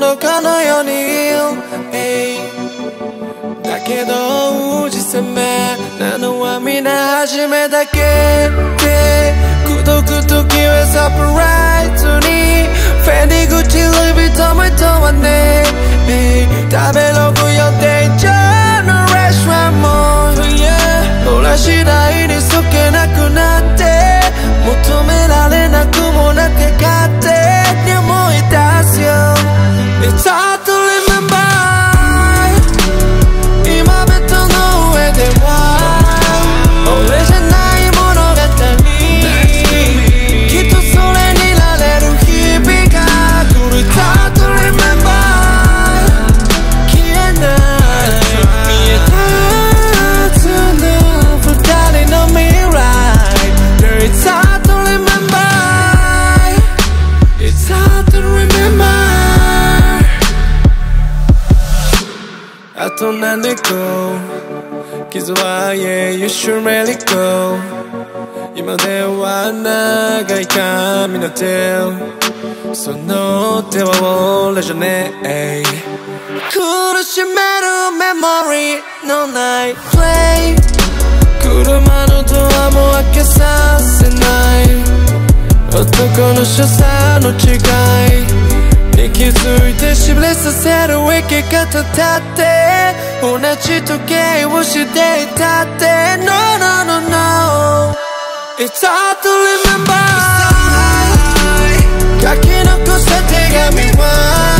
どかのようにだけど打ち責めなのは皆初めだけで口説く時はサプライズにフェンディ口ルイ・ヴィトンも問わねえ食べログ予定ジャーのレストランもほら次第にそけなくなって求められなくもなって勝手に思い出すよ It's hard to remember 今ベッドの上では俺じゃない物語きっとそれになれる日々が来る It's hard to remember 消えない見えたはずの二人の未来 It's hard to remember It's hard to remember あと何でこう傷は Yeah you should let it go 今では長い髪の手その手は俺じゃねえ苦しめるメモリーのないプレイ車のドアも開けさせない男の所作の違いに気づいてしびれさせる生き方だって同じ時計をしていたって No no no no It's hard to remember 書き残した手紙は